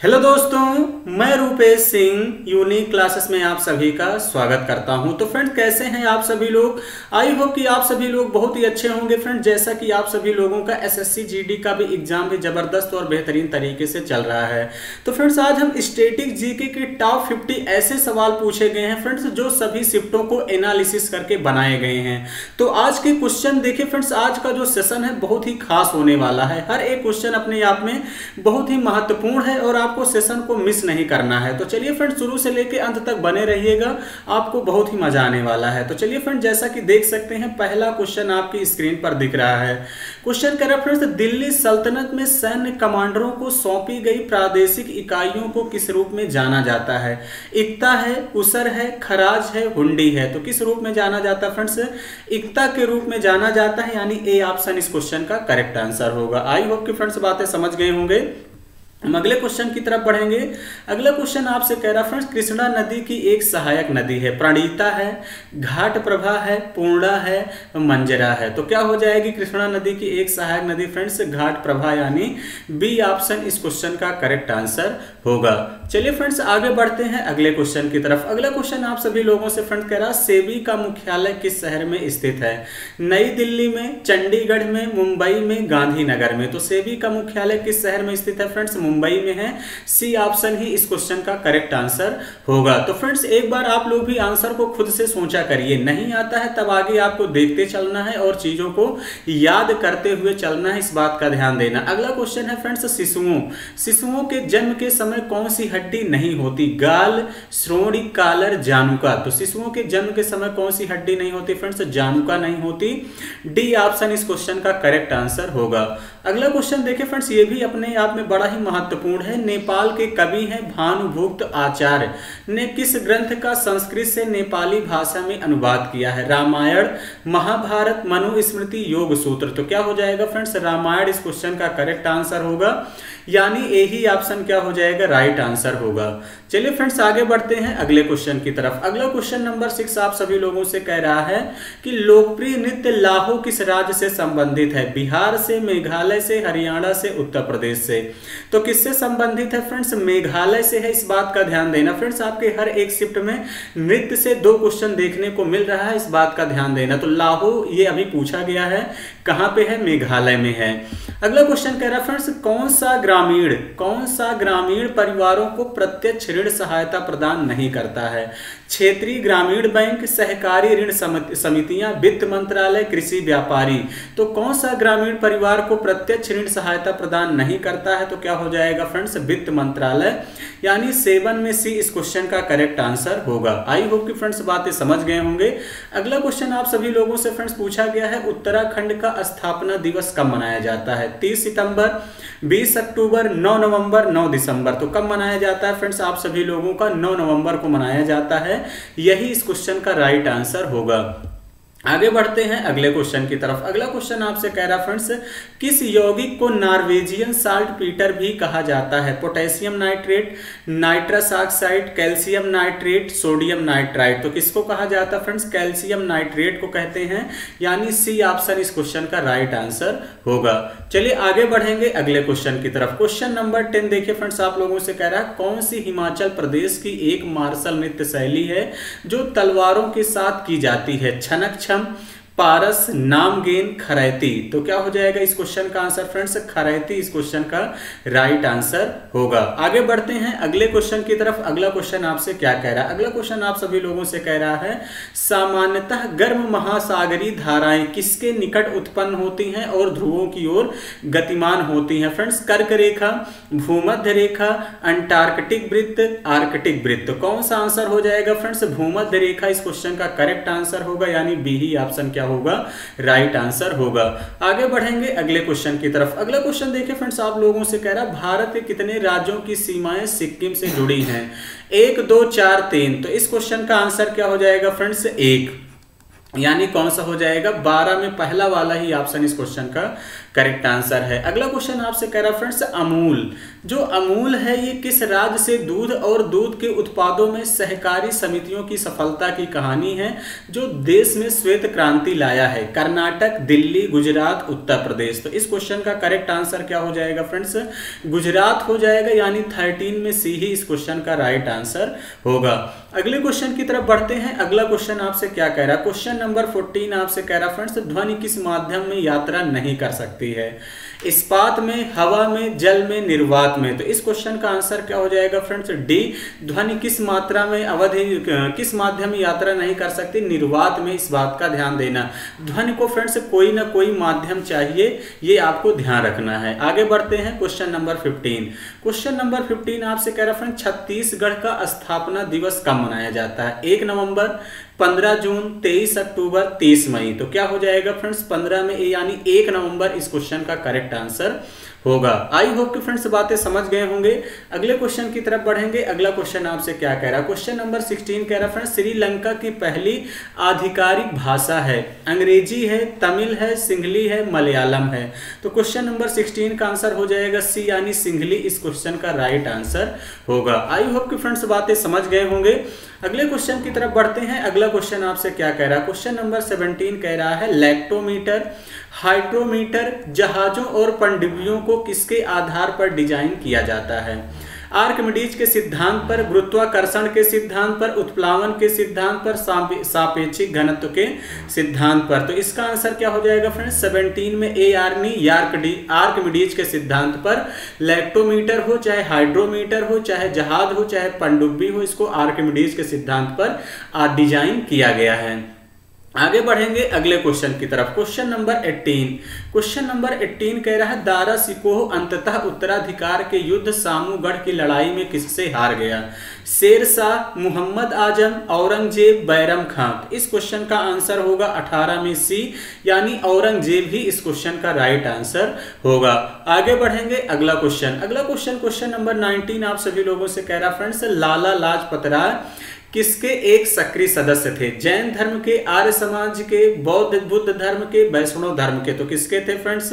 Hello दोस्तों, मैं Rupesh Singh unique classes में आप सभी का स्वागत करता हूं। तो फ्रेंड, कैसे हैं आप सभी लोग। आई होप कि आप सभी लोग बहुत ही अच्छे होंगे। फ्रेंड, जैसा कि आप सभी लोगों का एसएससी जीडी का भी एग्जाम भी जबरदस्त और बेहतरीन तरीके से चल रहा है। तो फ्रेंड्स, आज हम स्टैटिक जीके के टॉप 50 ऐसे सवाल पूछे गए हैं फ्रेंड्स, जो सभी शिफ्टों को एनालिसिस करके बनाए गए हैं। तो आज के क्वेश्चन देखिए फ्रेंड्स, आज का जो सेशन है बहुत ही खास होने वाला है। हर एक क्वेश्चन अपने आप में बहुत ही महत्वपूर्ण है और आपको सेशन को मिस नहीं करना है। तो चलिए फ्रेंड, शुरू से लेकर अंत तक बने रहिएगा, आपको बहुत ही मजा आने वाला है। तो चलिए फ्रेंड, जैसा कि देख सकते हैं, पहला क्वेश्चन आपकी स्क्रीन पर दिख रहा है। क्वेश्चन कह रहा है फ्रेंड्स, दिल्ली सल्तनत में सैन्य कमांडरों को सौंपी गई प्रादेशिक इकाइयों को किस रूप में जाना जाता है। इक्ता है, उसर है, खराज है, हुंडी है। तो किस रूप में जाना जाता है फ्रेंड्स, इक्ता के रूप में जाना जाता है, यानी ए ऑप्शन इस क्वेश्चन का करेक्ट आंसर होगा। आई होप कि फ्रेंड्स बातें समझ गए होंगे। हम अगले क्वेश्चन की तरफ बढ़ेंगे। अगला क्वेश्चन आपसे कह रहा फ्रेंड्स, कृष्णा नदी की एक सहायक नदी है, प्रणीता है, घाट प्रभा है, पूर्णा है, मंजरा है। तो क्या हो जाएगी कृष्णा नदी की एक सहायक नदी फ्रेंड्स, घाट प्रभा, यानी बी ऑप्शन इस क्वेश्चन का करेक्ट आंसर होगा। चलिए फ्रेंड्स, आगे बढ़ते हैं अगले क्वेश्चन की तरफ। अगला क्वेश्चन आप सभी लोगों से फ्रेंड कह रहा, सेबी का मुख्यालय किस शहर में स्थित है। नई दिल्ली में, चंडीगढ़ में, मुंबई में, गांधीनगर में। तो सेबी का मुख्यालय किस शहर में स्थित है फ्रेंड्स, मुंबई में है। सी ऑप्शन ही इस क्वेश्चन का करेक्ट आंसर होगा। तो फ्रेंड्स, एक बार आप लोग भी आंसर को खुद से सोचा करिए। नहीं आता है तब आगे आपको देखते चलना है और चीजों को याद करते हुए चलना है, इस बात का ध्यान देना। अगला क्वेश्चन है फ्रेंड्स, शिशुओं के जन्म के समय कौन सी हड्डी नहीं होती। गाल, श्रोणि, कालर, जानुका। तो शिशुओं के जन्म के समय कौन सी हड्डी नहीं होती फ्रेंड्स, जानुका नहीं होती। डी ऑप्शन इस क्वेश्चन का करेक्ट आंसर होगा। अगला क्वेश्चन देखिए फ्रेंड्स, ये भी अपने आप में बड़ा ही महत्वपूर्ण है। नेपाल के कवि हैं भानुभुक्त आचार्य ने किस ग्रंथ का संस्कृत से नेपाली भाषा में अनुवाद किया है। रामायण, महाभारत, मनुस्मृति, योग सूत्र। तो क्या हो जाएगा फ्रेंड्स, रामायण इस क्वेश्चन का करेक्ट आंसर होगा, यानी ए ही ऑप्शन क्या हो जाएगा, राइट आंसर होगा। चलिए फ्रेंड्स, आगे बढ़ते हैं अगले क्वेश्चन की तरफ। अगला क्वेश्चन नंबर 6 आप सभी लोगों से कह रहा है कि लोकप्रिय नृत्य लाहो किस राज्य से संबंधित है। बिहार से, मेघालय से, हरियाणा से, उत्तर प्रदेश से। तो किससे संबंधित है फ्रेंड्स, मेघालय से है। इस बात का ध्यान देना फ्रेंड्स, आपके हर एक शिफ्ट में नृत्य से 2 क्वेश्चन देखने को मिल रहा है, इस बात का ध्यान देना। तो लाहो ये अभी पूछा गया है, कहां पे है, मेघालय में है। अगला क्वेश्चन कह रहा है फ्रेंड्स, कौन सा ग्रामीण परिवारों को प्रत्यक्ष ऋण सहायता प्रदान नहीं करता है। क्षेत्रीय ग्रामीण बैंक, सहकारी ऋण समितियां, वित्त मंत्रालय, कृषि व्यापारी। तो कौन सा ग्रामीण परिवार को प्रत्यक्ष ऋण सहायता प्रदान नहीं करता है, तो क्या हो जाएगा फ्रेंड्स, वित्त मंत्रालय, यानी 7 में सी इस क्वेश्चन का करेक्ट आंसर होगा। आई होप कि फ्रेंड्स बातें समझ गए होंगे। अगला क्वेश्चन आप सभी लोगों से फ्रेंड्स पूछा गया है, उत्तराखंड का स्थापना दिवस कब मनाया जाता है। 30 सितंबर, 20 अक्टूबर, 9 नवंबर, 9 दिसंबर। तो कब मनाया जाता है फ्रेंड्स, आप सभी लोगों का 9 नवंबर को मनाया जाता है, यही इस क्वेश्चन का राइट आंसर होगा। आगे बढ़ते हैं अगले क्वेश्चन की तरफ। अगला क्वेश्चन आपसे कह रहा फ्रेंड्स, किस यौगिक को नॉर्वेजियन साल्ट पीटर भी कहा जाता है। Potassium nitrate, nitrous oxide, calcium nitrate, sodium nitrite. तो किसको कहा जाता है फ्रेंड्स, कैल्शियम नाइट्रेट को कहते हैं, यानी सी ऑप्शन इस क्वेश्चन का राइट आंसर होगा। चलिए आगे बढ़ेंगे अगले क्वेश्चन की तरफ। क्वेश्चन नंबर 10 देखिए फ्रेंड्स, आप लोगों से कह रहा है, कौन सी हिमाचल प्रदेश की एक मार्शल नृत्य शैली है जो तलवारों के साथ की जाती है। छनक, पारस, नामगेन, खरैती। तो क्या हो जाएगा इस क्वेश्चन का आंसर फ्रेंड्स, खरैती इस क्वेश्चन का राइट आंसर होगा। आगे बढ़ते हैं अगले क्वेश्चन की तरफ। अगला क्वेश्चन आपसे क्या कह रहा है, अगला क्वेश्चन आप सभी लोगों से कह रहा है, सामान्यतः गर्म महासागरीय धाराएं किसके निकट उत्पन्न होती हैं और ध्रुवों की ओर गतिमान होती हैं फ्रेंड्स। कर्क रेखा, भूमध्य रेखा, अंटार्कटिक वृत्त, आर्कटिक वृत्त। कौन सा आंसर हो जाएगा फ्रेंड्स, भूमध्य रेखा इस क्वेश्चन का करेक्ट आंसर होगा, यानी बी ही ऑप्शन क्या होगा, राइट आंसर होगा। आगे बढ़ेंगे अगले क्वेश्चन की तरफ। अगला क्वेश्चन देखिए फ्रेंड्स, आप लोगों से कह रहा है, भारत के कितने राज्यों की सीमाएं सिक्किम से जुड़ी हैं। 1, 2, 4, 3। तो इस क्वेश्चन का आंसर क्या हो जाएगा फ्रेंड्स, 1, यानी कौन सा हो जाएगा, 12 में पहला वाला ही ऑप्शन इस क्वेश्चन का करेक्ट आंसर है। अगला क्वेश्चन आपसे कह रहा फ्रेंड्स, अमूल, जो अमूल है ये किस राज्य से दूध और दूध के उत्पादों में सहकारी समितियों की सफलता की कहानी है जो देश में श्वेत क्रांति लाया है? कर्नाटक, दिल्ली, गुजरात, उत्तर प्रदेश। तो इस क्वेश्चन का करेक्ट आंसर क्या हो जाएगा फ्रेंड्स? गुजरात हो जाएगा, यानी 13 में सी ही इस क्वेश्चन का राइट आंसर होगा। अगले क्वेश्चन की तरफ बढ़ते हैं। अगला क्वेश्चन आपसे क्या कह रहा है? क्वेश्चन नंबर 14 आपसे कह रहा फ्रेंड्स, ध्वनि किस माध्यम में यात्रा नहीं कर सकती है? इस्पात में, हवा में, जल में, निर्वात में। तो इस क्वेश्चन का आंसर क्या हो जाएगा फ्रेंड्स? डी, ध्वनि किस मात्रा में अवधि किस माध्यम में यात्रा नहीं कर सकती? निर्वात में। इस बात का ध्यान देना, ध्वनि को फ्रेंड्स कोई ना कोई माध्यम चाहिए, ये आपको ध्यान रखना है। आगे बढ़ते हैं क्वेश्चन नंबर 15। क्वेश्चन नंबर 15 आपसे कह रहा फ्रेंड्स, छत्तीसगढ़ का स्थापना दिवस कब मनाया जाता है? 1 नवंबर, 15 जून, 23 अक्टूबर, 30 मई। तो क्या हो जाएगा फ्रेंड्स? 15 में, यानी 1 नवंबर इस क्वेश्चन का करेक्ट आंसर होगा। आई होप कि फ्रेंड्स बातें समझ गए होंगे। अगले क्वेश्चन की तरफ बढ़ेंगे। अगला क्वेश्चन आपसे क्या कह रहा है? क्वेश्चन नंबर 16 कह रहा है फ्रेंड्स, श्रीलंका की पहली आधिकारिक भाषा है, अंग्रेजी है, तमिल है, सिंहली है, मलयालम है। तो क्वेश्चन नंबर 16 का आंसर हो जाएगा सी, यानी सिंहली इस क्वेश्चन का राइट आंसर होगा। आई होप कि फ्रेंड्स बातें समझ गए होंगे। अगले क्वेश्चन की तरफ बढ़ते हैं। अगला क्वेश्चन आपसे क्या कह रहा है? क्वेश्चन नंबर 17 कह रहा है, लैक्टोमीटर, हाइड्रोमीटर, जहाजों और पनडुब्बियों को किसके आधार पर डिजाइन किया जाता है? आर्किमिडीज के सिद्धांत पर, गुरुत्वाकर्षण के सिद्धांत पर, उत्प्लावन के सिद्धांत पर, सापेक्षिक घनत्व के सिद्धांत पर। तो इसका आंसर क्या हो जाएगा फ्रेंड्स? 17 में ए, यानी आर्किमिडीज के सिद्धांत पर। लैक्टोमीटर हो, चाहे हाइड्रोमीटर हो, चाहे जहाज हो, चाहे पनडुब्बी हो, इसको आर्किमिडीज के सिद्धांत पर डिजाइन किया गया है। आगे बढ़ेंगे अगले क्वेश्चन की तरफ। Question number 18। क्वेश्चन नंबर 18 कह रहा है, दारा सिकोह अंततः उत्तराधिकार के युद्ध सामूगढ़ की लड़ाई में किससे हार गया? शेरशाह, मुहम्मद आजम, औरंगजेब, बैरम खान। इस क्वेश्चन का आंसर होगा 18 में सी, यानी औरंगजेब ही इस क्वेश्चन का राइट आंसर होगा। आगे बढ़ेंगे अगला क्वेश्चन। अगला क्वेश्चन क्वेश्चन नंबर 19 आप सभी लोगों से कह रहा फ्रेंड्स, लाला लाजपत राय किसके एक सक्रिय सदस्य थे? जैन धर्म के, आर्य समाज के, बुद्ध धर्म के, वैष्णव धर्म के। तो किसके थे फ्रेंड्स?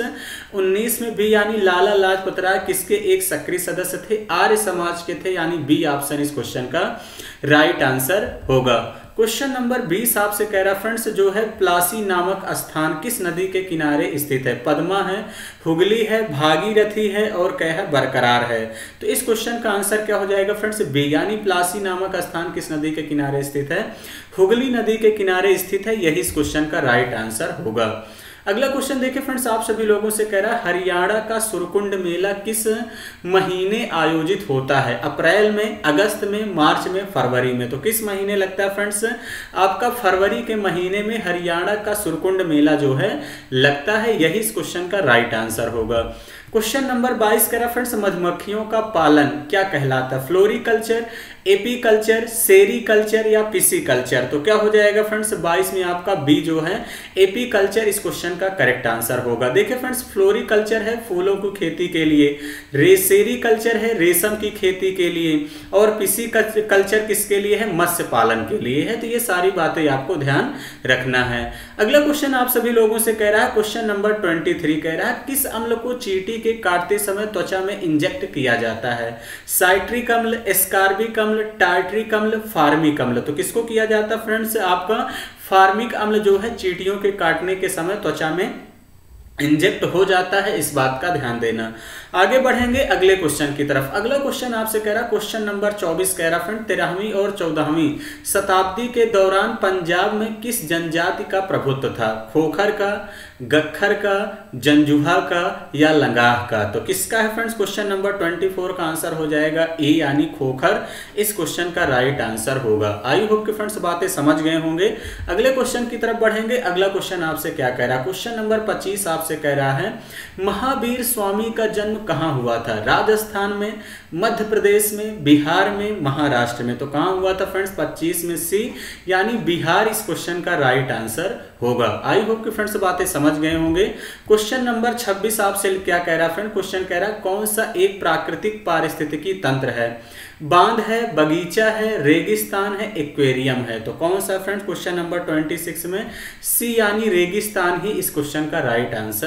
19 में बी, यानी लाला लाजपत राय किसके एक सक्रिय सदस्य थे? आर्य समाज के थे, यानी बी ऑप्शन इस क्वेश्चन का राइट आंसर होगा। क्वेश्चन नंबर 20 आपसे कह रहा फ्रेंड्स, जो है प्लासी नामक स्थान किस नदी के किनारे स्थित है? पद्मा है, हुगली है, भागीरथी है, और क्या है? बरकरार है। तो इस क्वेश्चन का आंसर क्या हो जाएगा फ्रेंड्स? बी, यानी प्लासी नामक स्थान किस नदी के किनारे स्थित है? हुगली नदी के किनारे स्थित है, यही इस क्वेश्चन का राइट आंसर होगा। अगला क्वेश्चन देखिए फ्रेंड्स, आप सभी लोगों से कह रहा है, हरियाणा का सुरकुंड मेला किस महीने आयोजित होता है? अप्रैल में, अगस्त में, मार्च में, फरवरी में। तो किस महीने लगता है फ्रेंड्स? आपका फरवरी के महीने में हरियाणा का सुरकुंड मेला जो है लगता है, यही इस क्वेश्चन का राइट आंसर होगा। क्वेश्चन नंबर 22 कह रहा फ्रेंड्स, मधुमक्खियों का पालन क्या कहलाता है? फ्लोरिकल्चर, एपीकल्चर, सेरीकल्चर या पिसीकल्चर। तो क्या हो जाएगा फ्रेंड्स? 22 में आपका बी जो है एपीकल्चर इस क्वेश्चन का करेक्ट आंसर होगा। देखिए फ्रेंड्स, फ्लोरिकल्चर है फूलों की खेती के लिए, सेरीकल्चर है रेशम की खेती के लिए, और पिसीकल्चर किसके लिए है? मत्स्य पालन के लिए है। तो ये सारी बातें आपको ध्यान रखना है। अगला क्वेश्चन आप सभी लोगों से कह रहा है, क्वेश्चन नंबर 23 कह रहा है, किस अम्ल को चींटी के काटते समय त्वचा में इंजेक्ट किया जाता है? साइट्रिक अम्ल, एस्कार्बिक अम्ल, टार्ट्रिक अम्ल, फार्मिक अम्ल। तो किसको किया जाता है फ्रेंड्स? आपका फार्मिक अम्ल जो है चींटियों के काटने के समय त्वचा में इंजेक्ट हो जाता है, इस बात का ध्यान देना। आगे बढ़ेंगे अगले क्वेश्चन की तरफ। अगला क्वेश्चन आपसे कह रहा क्वेश्चन नंबर 24 कह रहा फ्रेंड, 13वीं और 14वीं शताब्दी के दौरान पंजाब में किस जनजाति का प्रभुत्व था? खोखर का, गक्खर का, जंजुहा का या लंगाह का? तो किसका है फ्रेंड्स? क्वेश्चन नंबर 24 का आंसर हो जाएगा ए, यानी खोखर इस क्वेश्चन का राइट आंसर होगा। आई होप कि फ्रेंड्स बातें समझ गए होंगे। अगले क्वेश्चन की तरफ बढ़ेंगे। अगला क्वेश्चन आपसे क्या कह रहा है? क्वेश्चन नंबर 25 आपसे कह रहा है, महावीर स्वामी का जन्म कहाँ हुआ था? राजस्थान में, मध्य प्रदेश में, बिहार में, महाराष्ट्र में? तो कहाँ हुआ था फ्रेंड्स? 25 में सी, यानी बिहार इस क्वेश्चन का राइट आंसर होगा। आई होप कि फ्रेंड्स बातें समझ गए होंगे। क्वेश्चन नंबर 26 आपसे क्या कह रहा है फ्रेंड? क्वेश्चन कह रहा है कौन सा एक प्राकृतिक पारिस्थितिकी तंत्र है? बांध है, बगीचा है, रेगिस्तान है, एक्वेरियम है? तो कौन सा फ्रेंड्स? क्वेश्चन नंबर 26 में सी, यानी रेगिस्तान ही इस क्वेश्चन का राइट आंसर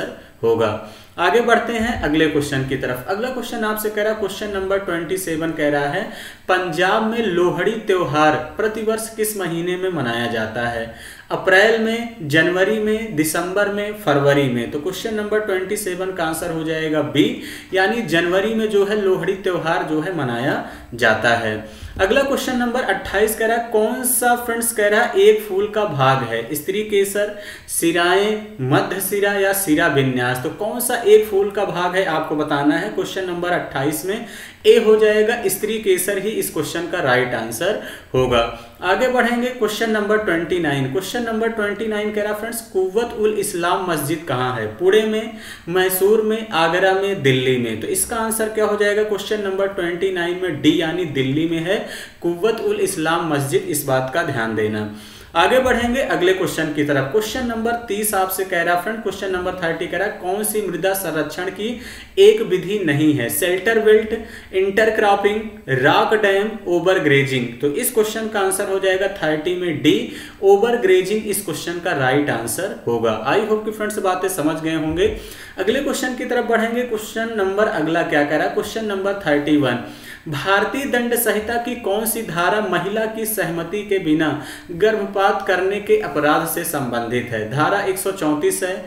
होगा। आगे बढ़ते हैं अगले क्वेश्चन की तरफ। अगला क्वेश्चन आपसे कह रहा है, क्वेश्चन नंबर 27 कह रहा है, पंजाब में लोहड़ी त्योहार प्रतिवर्ष किस महीने में मनाया जाता है? अप्रैल में, जनवरी में, दिसंबर में, फरवरी में? तो क्वेश्चन नंबर 27 का आंसर हो जाएगा बी, यानी जनवरी में जो है लोहड़ी त्योहार जो है मनाया जाता है। अगला क्वेश्चन नंबर 28 कह रहा है, कौन सा फ्रेंड्स कह रहा है एक फूल का भाग है? स्त्री केसर, सिराएं, मध्य सिरा या सिरा विन्यास? तो कौन सा एक फूल का भाग है आपको बताना है। क्वेश्चन नंबर 28 में ए हो जाएगा, स्त्री केसर ही इस क्वेश्चन का राइट आंसर होगा। आगे बढ़ेंगे क्वेश्चन नंबर 29। क्वेश्चन नंबर 29 कह रहा फ्रेंड्स, कुव्वत उल इस्लाम मस्जिद कहाँ है? पुणे में, मैसूर में, आगरा में, दिल्ली में? तो इसका आंसर क्या हो जाएगा क्वेश्चन नंबर 29 में? डी, यानी दिल्ली में है कुव्वत उल इस्लाम मस्जिद, इस बात का ध्यान देना। आगे बढ़ेंगे अगले क्वेश्चन की तरफ। क्वेश्चन नंबर 30 आपसे कह रहा फ्रेंड, क्वेश्चन नंबर 30 कह रहा है, कौन सी मृदा संरक्षण की एक विधि नहीं है? Shelter belt, intercropping, rock dam, over grazing? तो इस क्वेश्चन का आंसर हो जाएगा 30 में डी, ओवर ग्रेजिंग इस क्वेश्चन का राइट आंसर होगा। आई होप कि फ्रेंड्स बातें समझ गए होंगे। अगले क्वेश्चन की तरफ बढ़ेंगे। क्वेश्चन नंबर अगला क्या कह रहा है? क्वेश्चन नंबर 31, भारतीय दंड संहिता की कौन सी धारा महिला की सहमति के बिना गर्भपात करने के अपराध से संबंधित है? धारा 134 है,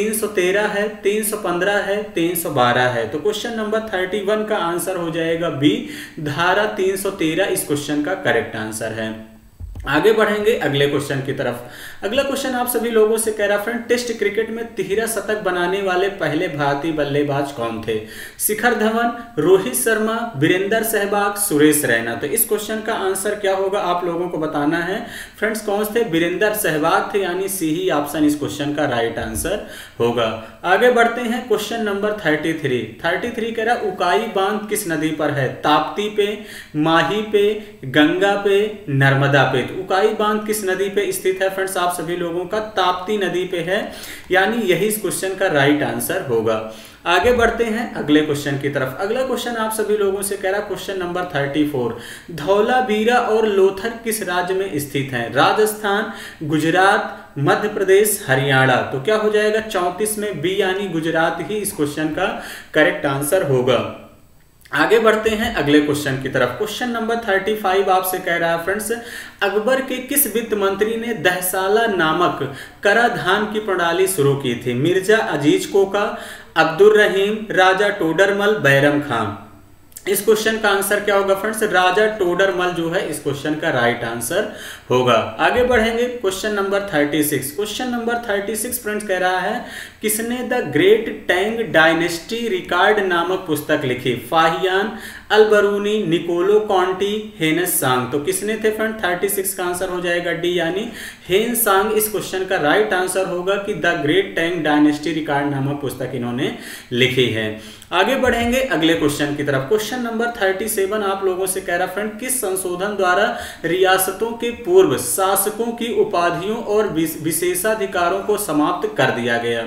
313 है, 315 है, 312 है? तो क्वेश्चन नंबर 31 का आंसर हो जाएगा बी, धारा 313 इस क्वेश्चन का करेक्ट आंसर है। आगे बढ़ेंगे अगले क्वेश्चन की तरफ। अगला क्वेश्चन आप सभी लोगों से कह रहा फ्रेंड, टेस्ट क्रिकेट में तिहरा शतक बनाने वाले पहले भारतीय बल्लेबाज कौन थे? शिखर धवन, रोहित शर्मा, वीरेंद्र सहवाग, सुरेश रैना? तो इस क्वेश्चन का आंसर क्या होगा आप लोगों को बताना है। फ्रेंड्स कौन थे? वीरेंद्र सहवाग थे, यानी सी ही ऑप्शन इस क्वेश्चन का राइट आंसर होगा। आगे बढ़ते हैं क्वेश्चन नंबर 33 कह रहा, उकाई बांध किस नदी पर है? ताप्ती पे, माही पे, गंगा पे, नर्मदा पे? उकाई बांध किस नदी पे स्थित है फ्रेंड्स आप सभी लोगों का? ताप्ती नदी पे है, यानी यही इस क्वेश्चन का राइट आंसर होगा। आगे बढ़ते हैं अगले क्वेश्चन की तरफ। अगला क्वेश्चन आप सभी लोगों से कह रहा क्वेश्चन नंबर 34, धौलावीरा और लोथर किस राज्य में स्थित हैं? राजस्थान, गुजरात, मध्य प्रदेश, हरियाणा? तो क्या हो जाएगा 34 में बी, यानी गुजरात ही इस क्वेश्चन का करेक्ट आंसर होगा। आगे बढ़ते हैं अगले क्वेश्चन की तरफ। क्वेश्चन नंबर 35 आपसे कह रहा है फ्रेंड्स, अकबर के किस वित्त मंत्री ने दहसाला नामक कराधान की प्रणाली शुरू की थी? मिर्जा अजीज कोका, अब्दुल रहीम, राजा टोडरमल, बैरम खान? इस क्वेश्चन का आंसर क्या होगा फ्रेंड्स? राजा टोडरमल जो है इस क्वेश्चन का राइट आंसर होगा। आगे बढ़ेंगे question number 36। Question number 36 friends कह रहा है, किसने the great Tang dynasty record नामक पुस्तक लिखी? Fahien, Alberuni, Niccolo Conti, Hiuen Tsang? तो किसने थे फ्रेंड? 36 का आंसर हो जाएगा डी, यानी हेन सांग इस क्वेश्चन का राइट आंसर होगा कि the great Tang dynasty record नामक पुस्तक इन्होंने लिखी है। आगे बढ़ेंगे अगले क्वेश्चन की तरफ। क्वेश्चन नंबर 37 आप लोगों से कह रहा फ्रेंड, किस संशोधन द्वारा रियासतों के पूर्व शासकों की उपाधियों और विशेषाधिकारों को समाप्त कर दिया गया?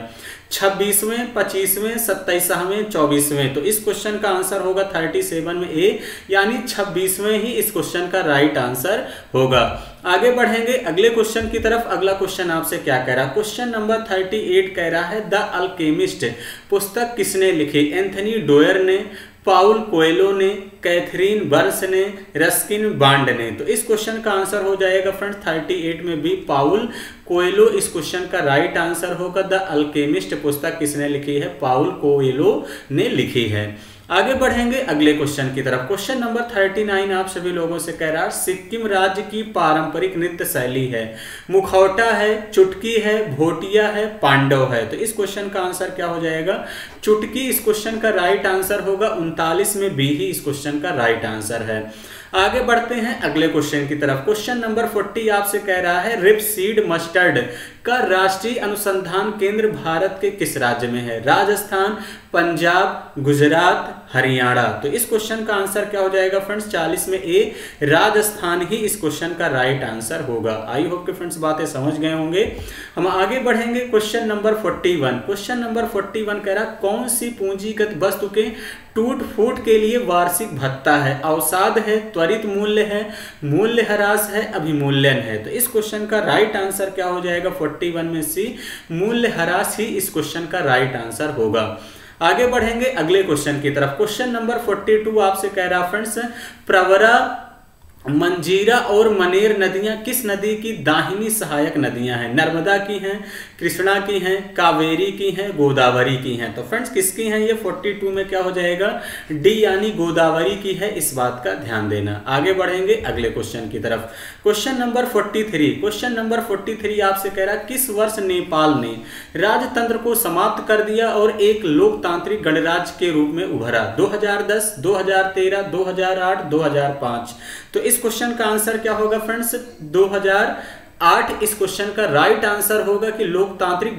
26वें, 25वें, 27वें, 24वें? तो इस क्वेश्चन का आंसर होगा 37 में ए, यानी 26वें ही इस क्वेश्चन का राइट आंसर होगा। आगे बढ़ेंगे अगले क्वेश्चन की तरफ। अगला क्वेश्चन आपसे क्या कह रहा है? क्वेश्चन नंबर 38 कह रहा है, द अल्केमिस्ट पुस्तक किसने लिखी? एंथनी डोयर ने, पाउल कोएलो ने, कैथरीन बर्न्स ने, रस्किन बॉन्ड ने? तो इस क्वेश्चन का आंसर हो जाएगा फ्रेंड्स 38 में भी पाउल कोएलो इस क्वेश्चन का राइट आंसर होगा। द अल्केमिस्ट पुस्तक किसने लिखी है? पाउल कोएलो ने लिखी है। आगे बढ़ेंगे अगले क्वेश्चन की तरफ। क्वेश्चन नंबर 39 आप सभी लोगों से कह रहा है, सिक्किम राज्य की पारंपरिक नृत्य शैली है? मुखौटा है, चुटकी है, भोटिया है, पांडव है? तो इस क्वेश्चन का आंसर क्या हो जाएगा? चुटकी इस क्वेश्चन का राइट आंसर होगा। 39 में बी ही इस क्वेश्चन का राइट आंसर है। आगे बढ़ते हैं अगले क्वेश्चन की तरफ। क्वेश्चन नंबर 40 आपसे कह रहा है, रिपसीड मस्टर्ड का राष्ट्रीय अनुसंधान केंद्र भारत के किस राज्य में है? राजस्थान, पंजाब, गुजरात, हरियाणा। तो इस क्वेश्चन का आंसर क्या हो जाएगा फ्रेंड्स? 40 में ए राजस्थान ही इस क्वेश्चन का राइट आंसर होगा। आई होप कि फ्रेंड्स बातें समझ गए होंगे। हम आगे बढ़ेंगे क्वेश्चन नंबर 41। क्वेश्चन नंबर 41 कह रहा कौन सी पूंजीगत वस्तु के टूट फूट के लिए वार्षिक भत्ता है? अवसाद है, त्वरित मूल्य है, मूल्यह्रास है, अभिमूल्यन है। तो इस क्वेश्चन का राइट आंसर क्या हो जाएगा? 41 में सी मूल्यह्रास ही इस क्वेश्चन का राइट आंसर होगा। आगे बढ़ेंगे अगले क्वेश्चन की तरफ। क्वेश्चन नंबर 42 आपसे कह रहा फ्रेंड्स, प्रवरा, मंजीरा और मनेर नदियां किस नदी की दाहिनी सहायक नदियां हैं? नर्मदा की हैं, कृष्णा की हैं, कावेरी की हैं, गोदावरी की हैं। तो फ्रेंड्स किसकी हैं ये? 42 में क्या हो जाएगा? डी यानी गोदावरी की है। इस बात का ध्यान देना। आगे बढ़ेंगे अगले क्वेश्चन की तरफ। Question number 43। क्वेश्चन नंबर 43 आपसे कह रहा किस वर्ष नेपाल ने राजतंत्र को समाप्त कर दिया और एक लोकतांत्रिक गणराज्य के रूप में उभरा? 2010, 2013, 2008, 2005। तो इस क्वेश्चन का आंसर क्या होगा फ्रेंड्स? 2008 इस क्वेश्चन का राइट आंसर होगा कि लोकतांत्रिक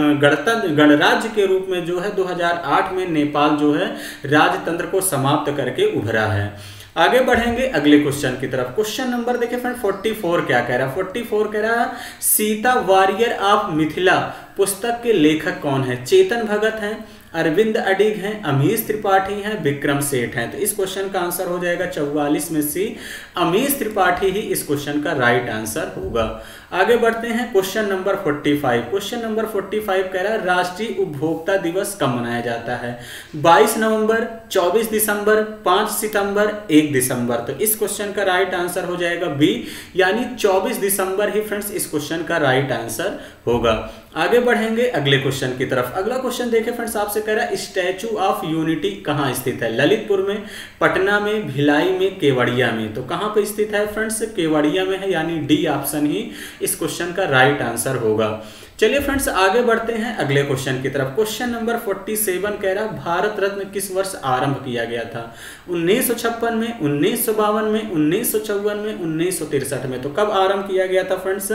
गणराज्य के रूप में जो है 2008 में नेपाल जो है राजतंत्र को समाप्त करके उभरा है। आगे बढ़ेंगे अगले क्वेश्चन की तरफ। क्वेश्चन नंबर देखिए फ्रेंड 44 क्या कह रहा है? 44 कह रहा सीता वॉरियर ऑफ मिथिला पुस्तक के लेखक कौन है? चेतन भगत हैं, अरविंद अडिग हैं, अमीश त्रिपाठी हैं, विक्रम सेठ हैं। तो इस क्वेश्चन का आंसर हो जाएगा 44 में सी अमीश त्रिपाठी ही इस क्वेश्चन का राइट आंसर होगा। आगे बढ़ते हैं क्वेश्चन नंबर 45। क्वेश्चन नंबर 45 कह रहा है राष्ट्रीय उपभोक्ता दिवस कब मनाया जाता है? 22 नवंबर, 24 दिसंबर, 5 सितंबर, 1 दिसंबर। तो इस क्वेश्चन का राइट आंसर हो जाएगा बी यानी 24 दिसंबर ही फ्रेंड्स इस क्वेश्चन का राइट आंसर होगा। आगे बढ़ेंगे अगले क्वेश्चन की तरफ। अगला क्वेश्चन देखिए फ्रेंड्स आपसे कह रहा है स्टैचू ऑफ यूनिटी कहाँ स्थित है? ललितपुर में, पटना में, भिलाई में, केवड़िया में। तो कहाँ पे स्थित है फ्रेंड्स? केवड़िया में है यानी डी ऑप्शन ही इस क्वेश्चन का राइट आंसर होगा। चलिए फ्रेंड्स आगे बढ़ते हैं अगले क्वेश्चन की तरफ। क्वेश्चन नंबर 47 कह रहा भारत रत्न किस वर्ष आरंभ किया गया था? 1956 में, 1952 में, 1954 में, 1963 में। तो कब आरंभ किया गया था फ्रेंड्स?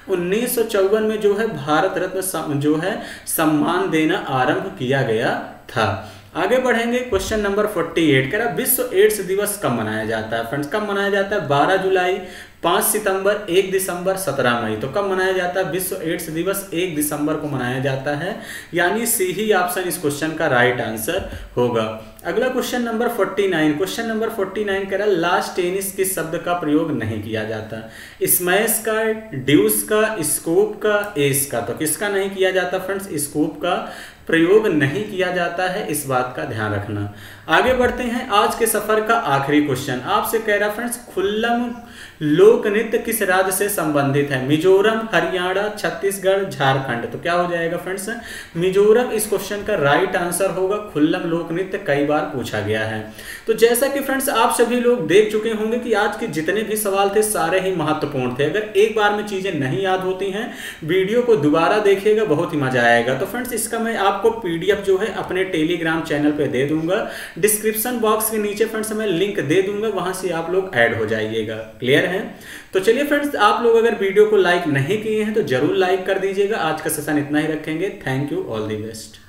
1954 में जो है भारत रत्न जो है सम्मान देना आरंभ किया गया था। आगे बढ़ेंगे क्वेश्चन नंबर 48 कह रहा विश्व एड्स दिवस कब मनाया जाता है? फ्रेंड्स कब मनाया जाता है? 12 जुलाई, 5 सितंबर, 1 दिसंबर, 17 मई। तो कब मनाया जाता है? विश्व एड्स दिवस 1 दिसंबर को मनाया जाता है यानी सी ही ऑप्शन इस क्वेश्चन का राइट आंसर होगा। अगला क्वेश्चन नंबर 49। क्वेश्चन नंबर 49 कह रहा लास्ट टेनिस किस शब्द का प्रयोग नहीं किया जाता? स्मैश का, ड्यूस का, स्कूप का, एस का। तो किसका नहीं किया जाता फ्रेंड्स? स्कूप का प्रयोग नहीं किया जाता है, इस बात का ध्यान रखना। आगे बढ़ते हैं आज के सफर का आखिरी क्वेश्चन आपसे कह रहा फ्रेंड्स खुल्लम लोक नृत्य किस राज्य से संबंधित है? मिजोरम, हरियाणा, छत्तीसगढ़, झारखंड। तो क्या हो जाएगा फ्रेंड्स? मिजोरम इस क्वेश्चन का राइट आंसर होगा। खुल्लम लोक नृत्य कई बार पूछा गया है। तो जैसा कि फ्रेंड्स आप सभी लोग देख चुके होंगे कि आज के जितने भी सवाल थे सारे ही महत्वपूर्ण थे। अगर एक बार में चीजें नहीं याद होती हैं वीडियो को दोबारा देखिएगा, बहुत ही मजा आएगा। तो फ्रेंड्स इसका मैं आपको पीडीएफ जो है अपने टेलीग्राम चैनल पे दे दूंगा। डिस्क्रिप्शन बॉक्स के नीचे फ्रेंड्स मैं लिंक दे दूंगा, वहां से आप लोग ऐड हो जाइएगा। क्लियर है? तो चलिए फ्रेंड्स आप लोग अगर वीडियो को लाइक नहीं किए हैं तो जरूर लाइक कर दीजिएगा। आज का सेशन इतना ही रखेंगे। Thank you, all the best.